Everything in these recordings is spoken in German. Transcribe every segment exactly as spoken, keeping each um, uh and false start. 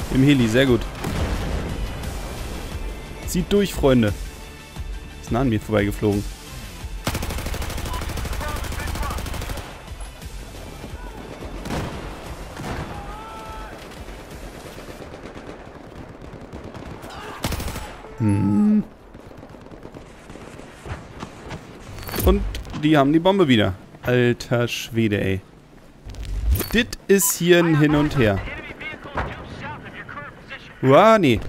Im Heli, sehr gut. Zieht durch, Freunde. Ist nah an mir vorbeigeflogen. Hm. Und die haben die Bombe wieder. Alter Schwede, ey. Dit ist hier ein Hin und Her. Uah, nee.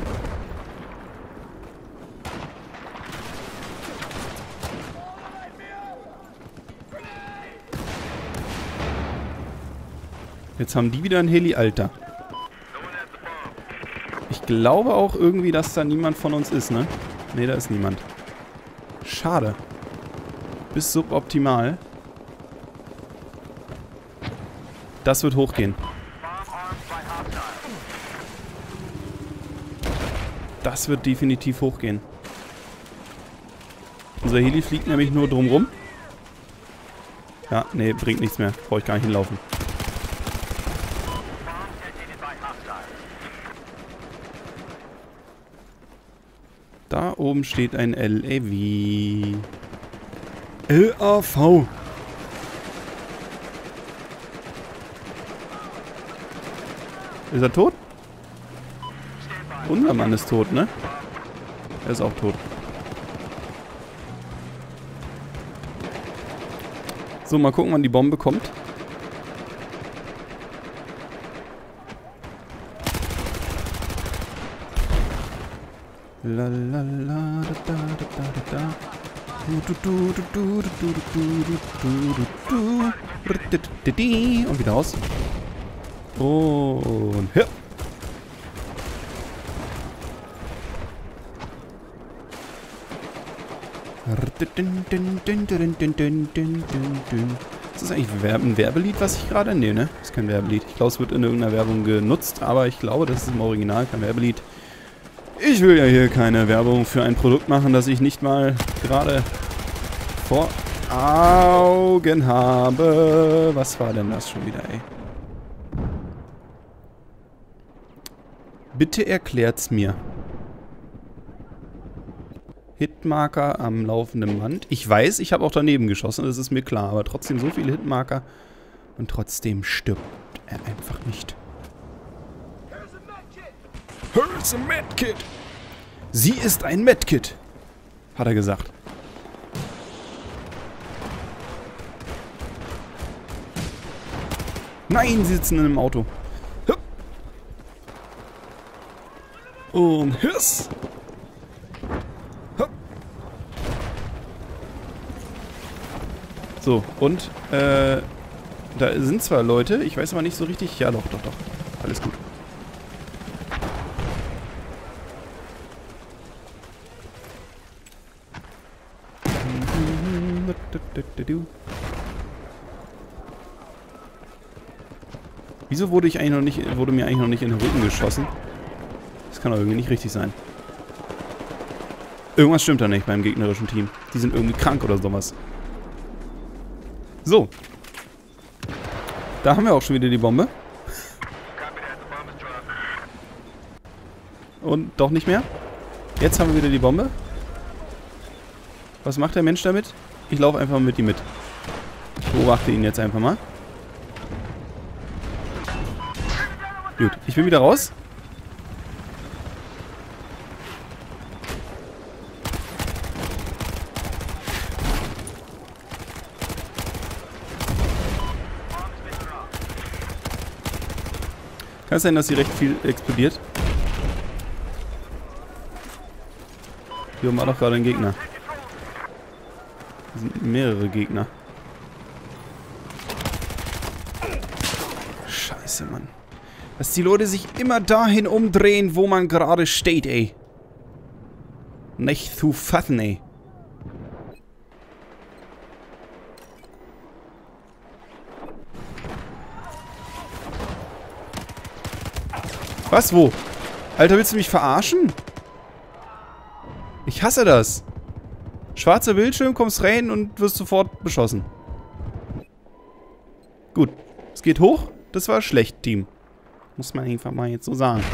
Jetzt haben die wieder ein Heli, Alter. Ich glaube auch irgendwie, dass da niemand von uns ist, ne? Ne, da ist niemand. Schade. Bis suboptimal. Das wird hochgehen. Das wird definitiv hochgehen. Unser Heli fliegt nämlich nur drumrum. Ja, nee, bringt nichts mehr. Brauche ich gar nicht hinlaufen. Da oben steht ein L A V. L A V. Ist er tot? Unser Mann ist tot, ne? Er ist auch tot. So, mal gucken, wann die Bombe kommt. La la la da da da da da. Du du du du du du du du du du. Und wieder aus. Und ja. Ist das eigentlich ein Werbelied, was ich gerade... Nee, ne? Das ist kein Werbelied. Ich glaube, es wird in irgendeiner Werbung genutzt, aber ich glaube, das ist im Original kein Werbelied. Ich will ja hier keine Werbung für ein Produkt machen, das ich nicht mal gerade vor Augen habe. Was war denn das schon wieder, ey? Bitte erklärt's mir. Hitmarker am laufenden Band. Ich weiß, ich habe auch daneben geschossen, das ist mir klar. Aber trotzdem so viele Hitmarker. Und trotzdem stirbt er einfach nicht. Here's a Medkit! Sie ist ein Medkit! Hat er gesagt. Nein, sie sitzen in einem Auto. Und hiss! So, und, äh, da sind zwar Leute, ich weiß aber nicht so richtig... Ja, doch, doch, doch. Alles gut. Wieso wurde ich eigentlich noch nicht, wurde mir eigentlich noch nicht in den Rücken geschossen? Das kann doch irgendwie nicht richtig sein. Irgendwas stimmt da nicht beim gegnerischen Team. Die sind irgendwie krank oder sowas. So. Da haben wir auch schon wieder die Bombe. Und doch nicht mehr. Jetzt haben wir wieder die Bombe. Was macht der Mensch damit? Ich laufe einfach mit ihm mit. Ich beobachte ihn jetzt einfach mal. Gut, ich bin wieder raus. Kann es sein, dass sie recht viel explodiert? Hier oben war doch gerade ein Gegner. Das sind mehrere Gegner. Scheiße, Mann. Dass die Leute sich immer dahin umdrehen, wo man gerade steht, ey. Nicht zu fassen, ey. Was, wo? Alter, willst du mich verarschen? Ich hasse das. Schwarzer Bildschirm, kommst rein und wirst sofort beschossen. Gut. Es geht hoch. Das war schlecht, Team. Muss man einfach mal jetzt so sagen.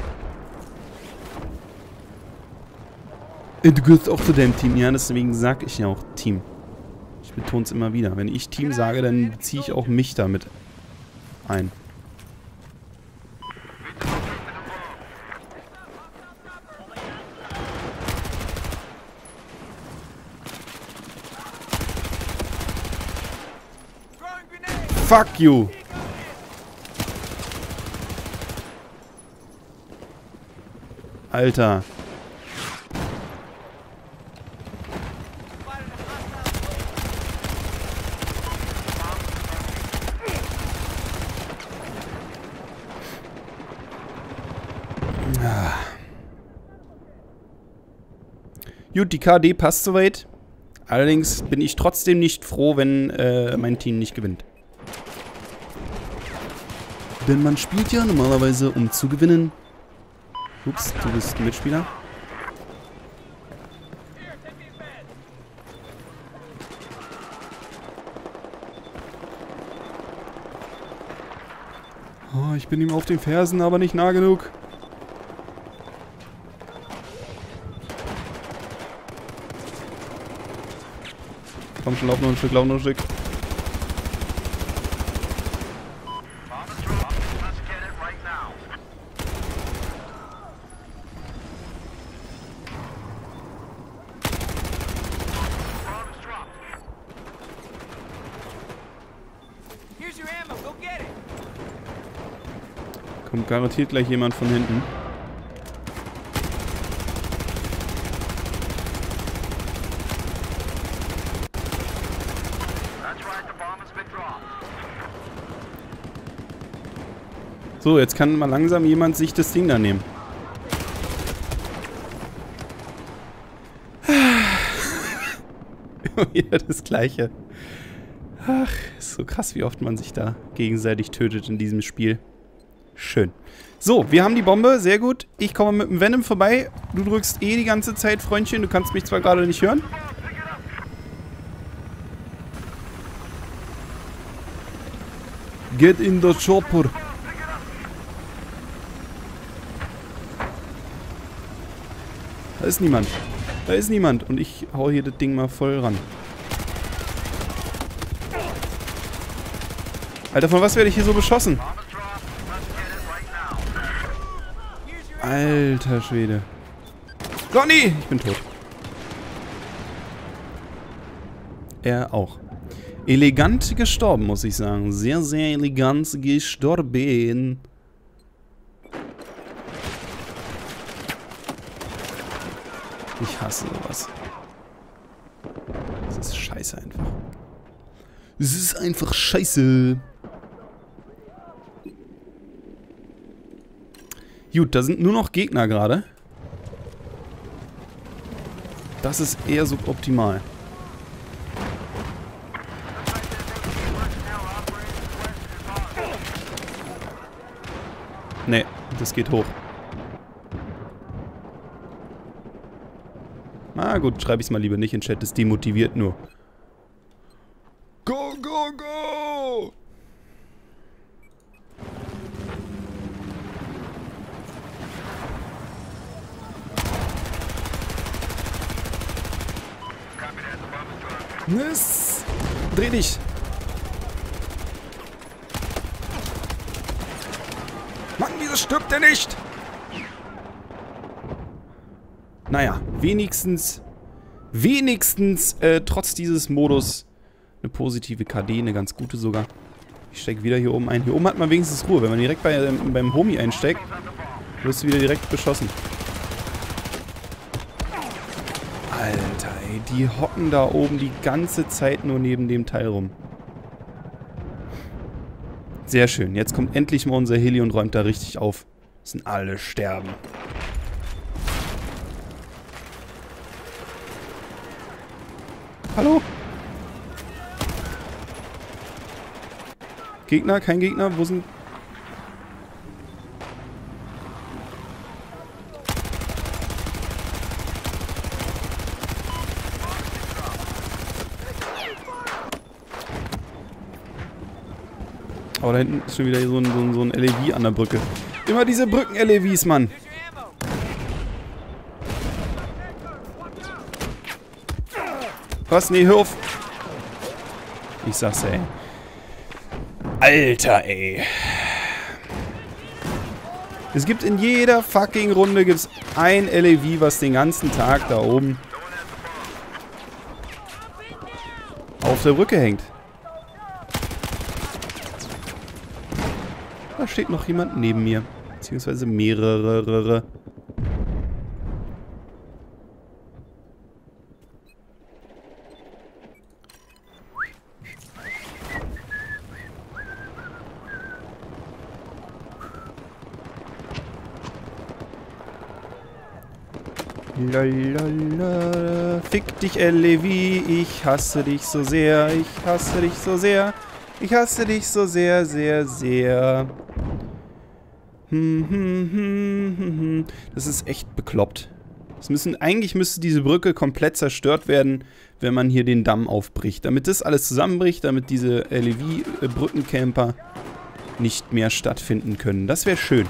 Du gehörst auch zu deinem Team. Ja, deswegen sage ich ja auch Team. Ich betone es immer wieder. Wenn ich Team sage, dann beziehe ich auch mich damit ein. Fuck you! Alter. Ah. Gut, die K D passt soweit. Allerdings bin ich trotzdem nicht froh, wenn äh, mein Team nicht gewinnt. Denn man spielt ja normalerweise, um zu gewinnen. Ups, du bist Mitspieler. Oh, ich bin ihm auf den Fersen, aber nicht nah genug. Komm schon, lauf noch ein Stück, lauf noch ein Stück. Kommt garantiert gleich jemand von hinten. So, jetzt kann mal langsam jemand sich das Ding da nehmen. Wieder das Gleiche. Ach, ist so krass, wie oft man sich da gegenseitig tötet in diesem Spiel. Schön. So, wir haben die Bombe. Sehr gut. Ich komme mit dem Venom vorbei. Du drückst eh die ganze Zeit, Freundchen. Du kannst mich zwar gerade nicht hören. Get in the chopper. Da ist niemand. Da ist niemand. Und ich hau hier das Ding mal voll ran. Alter, von was werde ich hier so beschossen? Alter Schwede. Ronny! Ich bin tot. Er auch. Elegant gestorben, muss ich sagen. Sehr, sehr elegant gestorben. Ich hasse sowas. Das ist scheiße einfach. Es ist einfach scheiße. Gut, da sind nur noch Gegner gerade. Das ist eher suboptimal. Nee, das geht hoch. Na gut, schreibe ich es mal lieber nicht in den Chat, das demotiviert nur. Go, go, go! Niss! Dreh dich! Mann, wieso stirbt der nicht? Naja, wenigstens, wenigstens, äh, trotz dieses Modus eine positive K D, eine ganz gute sogar. Ich steige wieder hier oben ein. Hier oben hat man wenigstens Ruhe. Wenn man direkt bei, ähm, beim Homie einsteigt, wirst du wieder direkt beschossen. Alter, ey, die hocken da oben die ganze Zeit nur neben dem Teil rum. Sehr schön. Jetzt kommt endlich mal unser Heli und räumt da richtig auf. Müssen alle sterben. Hallo? Gegner? Kein Gegner? Wo sind... Oh, da hinten ist schon wieder so ein, so ein, so ein L E V an der Brücke. Immer diese Brücken-L E Vs, Mann. Was? Nee, hör auf. Ich sag's, ey. Alter, ey. Es gibt in jeder fucking Runde gibt's ein L E V, was den ganzen Tag da oben auf der Brücke hängt. Da steht noch jemand neben mir. Beziehungsweise mehrere. Lalala. Fick dich, L E V, ich hasse dich so sehr, ich hasse dich so sehr, ich hasse dich so sehr, sehr, sehr. Hm, hm, hm, hm, hm. Das ist echt bekloppt. Es müssen, eigentlich müsste diese Brücke komplett zerstört werden, wenn man hier den Damm aufbricht. Damit das alles zusammenbricht, damit diese L E V-Brückencamper nicht mehr stattfinden können. Das wäre schön.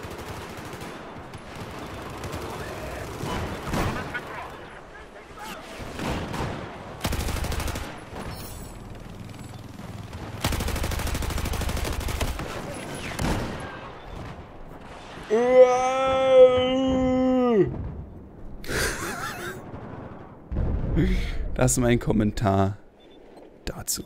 Das ist mein Kommentar dazu.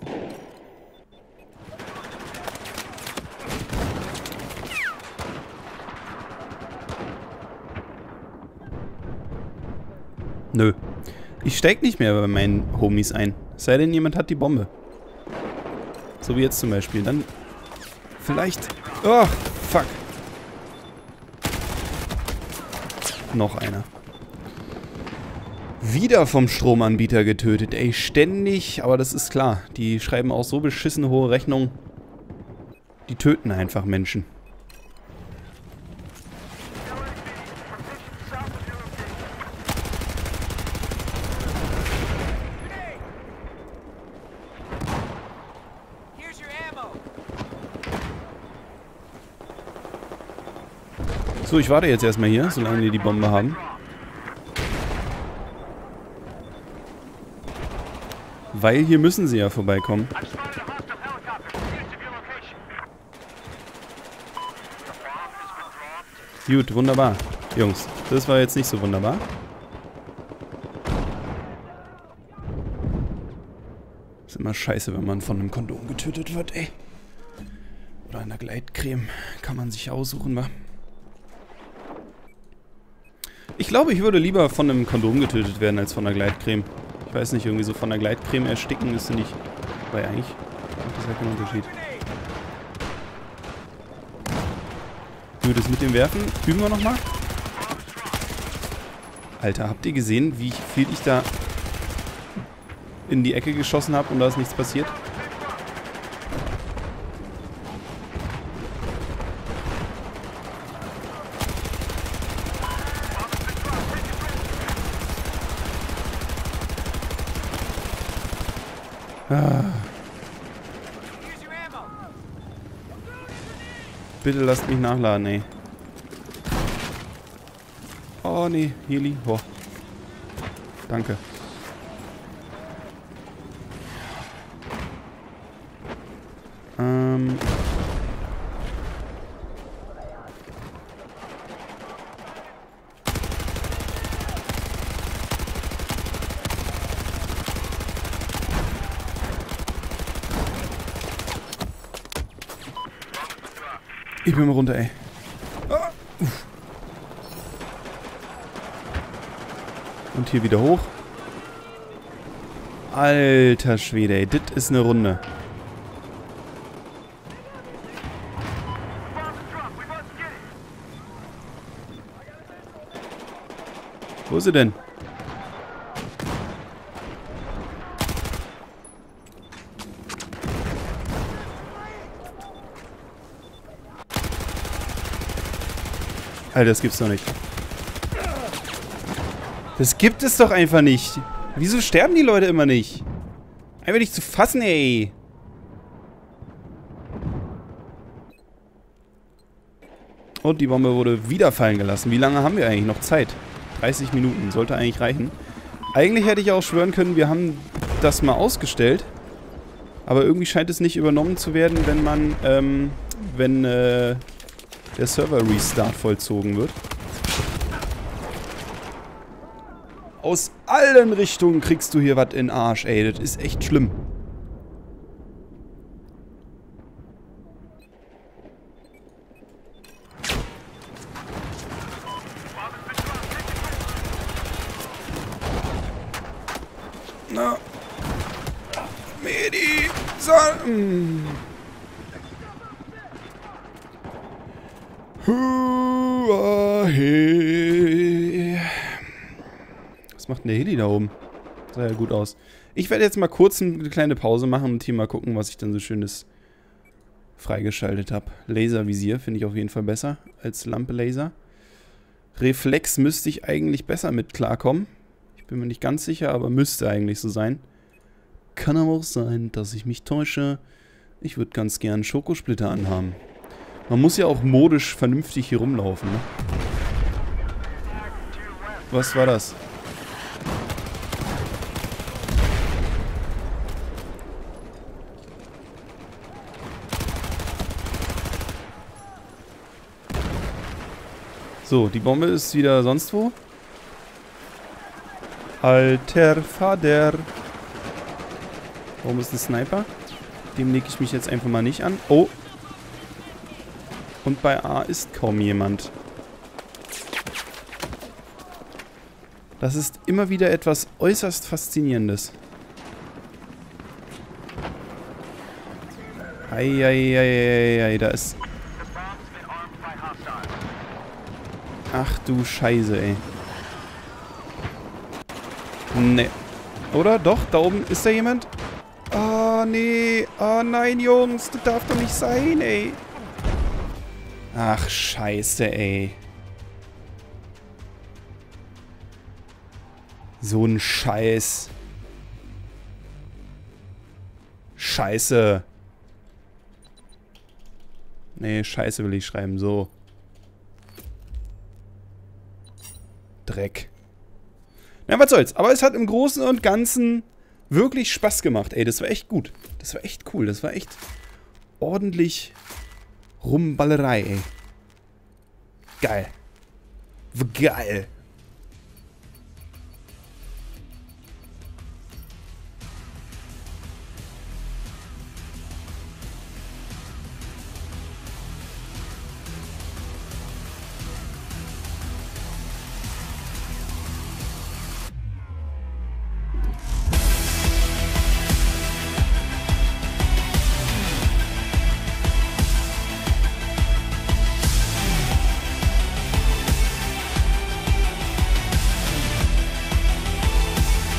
Nö. Ich steig nicht mehr bei meinen Homies ein. Es sei denn, jemand hat die Bombe. So wie jetzt zum Beispiel. Dann vielleicht... Oh, fuck. Noch einer. Wieder vom Stromanbieter getötet. Ey, ständig. Aber das ist klar. Die schreiben auch so beschissen hohe Rechnungen. Die töten einfach Menschen. So, ich warte jetzt erstmal hier, solange die die Bombe haben. Weil hier müssen sie ja vorbeikommen. Gut, wunderbar. Jungs, das war jetzt nicht so wunderbar. Ist immer scheiße, wenn man von einem Kondom getötet wird, ey. Oder einer Gleitcreme. Kann man sich aussuchen, wa? Ich glaube, ich würde lieber von einem Kondom getötet werden, als von einer Gleitcreme. Ich weiß nicht, irgendwie so von der Gleitcreme ersticken ist nicht... Weil eigentlich macht das ja keinen Unterschied. Nur das mit dem Werfen üben wir nochmal. Alter, habt ihr gesehen, wie viel ich da in die Ecke geschossen habe und da ist nichts passiert? Ah. Bitte lasst mich nachladen, ey. Oh, nee, Heli. Oh. Danke. Ähm... Ich bin mal runter, ey. Ah, und hier wieder hoch. Alter Schwede, ey. Das ist eine Runde. Wo ist sie denn? Alter, das gibt's doch nicht. Das gibt es doch einfach nicht. Wieso sterben die Leute immer nicht? Einfach nicht zu fassen, ey. Und die Bombe wurde wieder fallen gelassen. Wie lange haben wir eigentlich noch Zeit? dreißig Minuten. Sollte eigentlich reichen. Eigentlich hätte ich auch schwören können, wir haben das mal ausgestellt. Aber irgendwie scheint es nicht übernommen zu werden, wenn man, ähm, wenn, äh, der Server-Restart vollzogen wird. Aus allen Richtungen kriegst du hier was in den Arsch, ey. Das ist echt schlimm. Na. Medi. So. Mm. Hua, hey. Was macht denn der Heli da oben? Sah ja gut aus. Ich werde jetzt mal kurz eine kleine Pause machen und hier mal gucken, was ich dann so Schönes freigeschaltet habe. Laservisier finde ich auf jeden Fall besser als Lampe Laser. Reflex müsste ich eigentlich besser mit klarkommen. Ich bin mir nicht ganz sicher, aber müsste eigentlich so sein. Kann aber auch sein, dass ich mich täusche. Ich würde ganz gern Schokosplitter anhaben. Man muss ja auch modisch vernünftig hier rumlaufen, ne? Was war das? So, die Bombe ist wieder sonst wo. Alter Vater. Warum ist ein Sniper? Dem lege ich mich jetzt einfach mal nicht an. Oh. Und bei A ist kaum jemand. Das ist immer wieder etwas äußerst Faszinierendes. Eieieiei, da ist... Ach du Scheiße, ey. Ne. Oder? Doch, da oben ist da jemand? Oh, nee. Oh nein, Jungs, das darf doch nicht sein, ey. Ach, Scheiße, ey. So ein Scheiß. Scheiße. Nee, Scheiße will ich schreiben, so. Dreck. Na, was soll's. Aber es hat im Großen und Ganzen wirklich Spaß gemacht. Ey, das war echt gut. Das war echt cool. Das war echt ordentlich Rumballerei, ey. Geil. Geil.